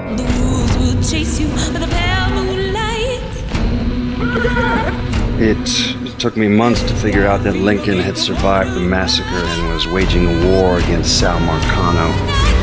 The wolves will chase you with a pale moonlight. It took me months to figure out that Lincoln had survived the massacre and was waging a war against Sal Marcano.